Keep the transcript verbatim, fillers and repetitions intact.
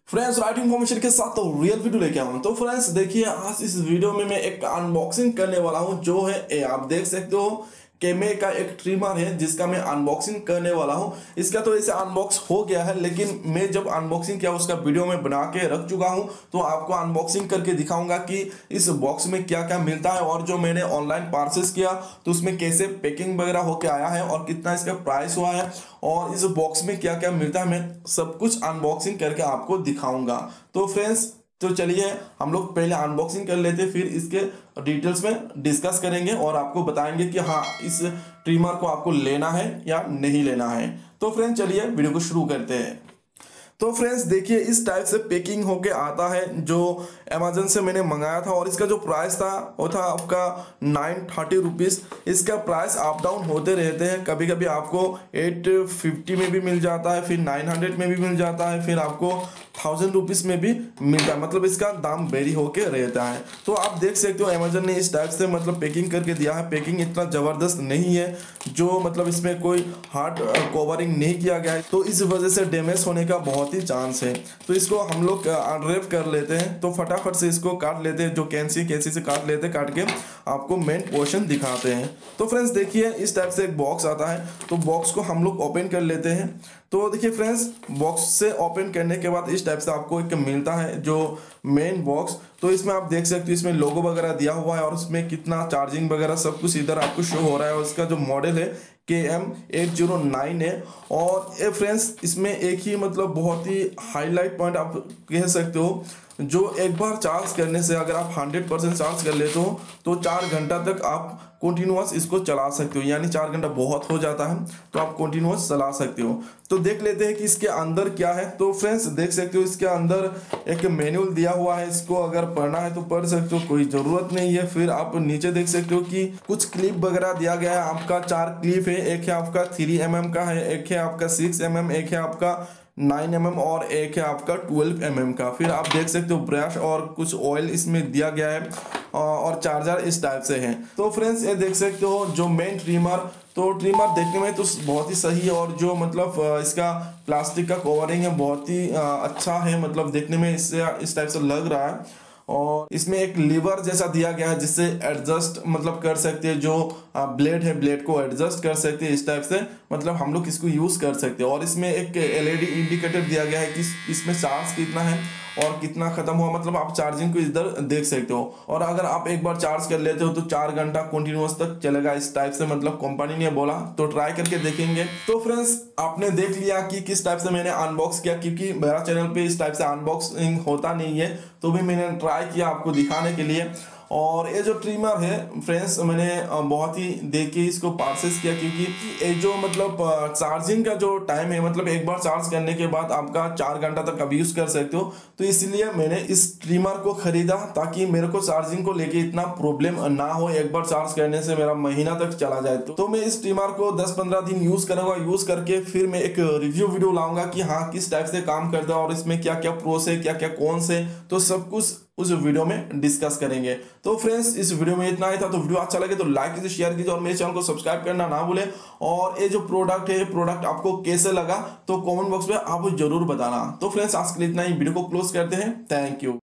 Friends right information के साथ तो रियल वीडियो लेके आऊँ। तो फ्रेंड्स देखिए, आज इस वीडियो में मैं एक अनबॉक्सिंग करने वाला हूँ, जो है ए, आप देख सकते हो केमे का एक ट्रिमर है जिसका मैं अनबॉक्सिंग करने वाला हूँ। इसका तो ऐसे अनबॉक्स हो गया है, लेकिन मैं जब अनबॉक्सिंग किया उसका वीडियो में बना के रख चुका हूँ, तो आपको अनबॉक्सिंग करके दिखाऊंगा कि इस बॉक्स में क्या क्या मिलता है और जो मैंने ऑनलाइन पार्सेस किया तो उसमें कैसे पैकिंग वगैरह होके आया है और कितना इसका प्राइस हुआ है और इस बॉक्स में क्या क्या मिलता है, मैं सब कुछ अनबॉक्सिंग करके आपको दिखाऊंगा। तो फ्रेंड्स तो चलिए हम लोग पहले अनबॉक्सिंग कर लेते हैं, फिर इसके डिटेल्स में डिस्कस करेंगे और आपको बताएंगे कि हाँ इस ट्रिमर को आपको लेना है या नहीं लेना है। तो फ्रेंड्स चलिए वीडियो को शुरू करते हैं। तो फ्रेंड्स देखिए, इस टाइप से पैकिंग होके आता है जो अमेजन से मैंने मंगाया था और इसका जो प्राइस था वो था आपका नाइन थर्टी रुपीज़। इसका प्राइस अप डाउन होते रहते हैं, कभी कभी आपको एट फिफ्टी में भी मिल जाता है, फिर नाइन हंड्रेड में भी मिल जाता है, फिर आपको थाउजेंड रुपीज़ में भी मिलता है। मतलब इसका दाम वेरी होके रहता है। तो आप देख सकते हो अमेजन ने इस टाइप से मतलब पैकिंग करके दिया है। पैकिंग इतना ज़बरदस्त नहीं है, जो मतलब इसमें कोई हार्ड कवरिंग नहीं किया गया है, तो इस वजह से डैमेज होने का बहुत ही चांस है। तो इसको हम लोग अनरैप कर लेते हैं, तो फटाफट से इसको काट लेते हैं, जो कैंची कैंची से काट लेते हैं, काट के आपको मेन पोर्शन दिखाते हैं। तो फ्रेंड्स देखिए, इस टाइप से एक बॉक्स आता है, तो बॉक्स को हम लोग ओपन कर लेते हैं। तो देखिए फ्रेंड्स, बॉक्स से ओपन करने के बाद इस टाइप से आपको एक मिलता है जो मेन बॉक्स। तो इसमें आप देख सकते हो, इसमें लोगो वगैरह दिया हुआ है और उसमें कितना चार्जिंग वगैरह सब कुछ इधर आपको शो हो रहा है। और इसका जो मॉडल है के एम एट जीरो नाइन है। और ये फ्रेंड्स इसमें एक ही मतलब बहुत ही हाईलाइट पॉइंट आप कह सकते हो, जो एक बार चार्ज करने से अगर आप हंड्रेड परसेंट चार्ज कर लेते हो तो चार घंटा तक आप कंटिन्यूअस इसको चला सकते हो। यानी चार घंटा बहुत हो जाता है तो आप कंटिन्यूअस चला सकते हो। तो देख लेते हैं कि इसके अंदर क्या है। तो फ्रेंड्स देख सकते हो, इसके अंदर एक मैनुअल दिया हुआ है, इसको अगर पढ़ना है तो पढ़ सकते हो, कोई ज़रूरत नहीं है। फिर आप नीचे देख सकते हो कि कुछ क्लिप वगैरह दिया गया है। आपका चार क्लिप है, एक है आपका थ्री एम एम का है, एक है आपका सिक्स एम एम, एक है आपका नाइन एम एम और एक है आपका ट्वेल्व एम एम का। फिर आप देख सकते हो ब्रश और कुछ ऑयल इसमें दिया गया है और चार्जर इस टाइप से है। तो फ्रेंड्स ये देख सकते हो जो मेन ट्रिमर, तो ट्रिमर देखने में तो बहुत ही सही है और जो मतलब इसका प्लास्टिक का कवरिंग है बहुत ही अच्छा है, मतलब देखने में इससे इस टाइप से लग रहा है। और इसमें एक लीवर जैसा दिया गया है जिससे एडजस्ट मतलब कर सकते हैं, जो ब्लेड है ब्लेड को एडजस्ट कर सकते हैं इस टाइप से, मतलब हम लोग इसको यूज़ कर सकते हैं। और इसमें एक एलईडी इंडिकेटर दिया गया है कि इसमें चार्ज कितना है और कितना खत्म हुआ, मतलब आप चार्जिंग को इधर देख सकते हो। और अगर आप एक बार चार्ज कर लेते हो तो चार घंटा कंटिन्यूअस तक चलेगा इस टाइप से, मतलब कंपनी ने बोला, तो ट्राई करके देखेंगे। तो फ्रेंड्स आपने देख लिया कि किस टाइप से मैंने अनबॉक्स किया, क्योंकि मेरा चैनल पे इस टाइप से अनबॉक्सिंग होता नहीं है, तो भी मैंने ट्राई किया आपको दिखाने के लिए। और ये जो ट्रिमर है फ्रेंड्स, मैंने बहुत ही देख के इसको परचेस किया, क्योंकि ये जो मतलब चार्जिंग का जो टाइम है, मतलब एक बार चार्ज करने के बाद आपका चार घंटा तक आप यूज़ कर सकते हो। तो इसलिए मैंने इस ट्रिमर को खरीदा ताकि मेरे को चार्जिंग को लेके इतना प्रॉब्लम ना हो, एक बार चार्ज करने से मेरा महीना तक चला जाए। तो, तो मैं इस ट्रिमर को दस पंद्रह दिन यूज़ करूँगा। यूज़ करके फिर मैं एक रिव्यू वीडियो लाऊंगा कि हाँ किस टाइप से काम करता है और इसमें क्या क्या प्रोस है, क्या क्या कॉन्स है, तो सब कुछ उस वीडियो में डिस्कस करेंगे। तो फ्रेंड्स इस वीडियो में इतना ही था। तो वीडियो अच्छा लगे तो लाइक कीजिए, शेयर कीजिए और मेरे चैनल को सब्सक्राइब करना ना भूलें। और ये जो प्रोडक्ट है, प्रोडक्ट आपको कैसे लगा तो कमेंट बॉक्स में आप जरूर बताना। तो फ्रेंड्स आज के लिए इतना ही, वीडियो को क्लोज करते हैं। Thank you.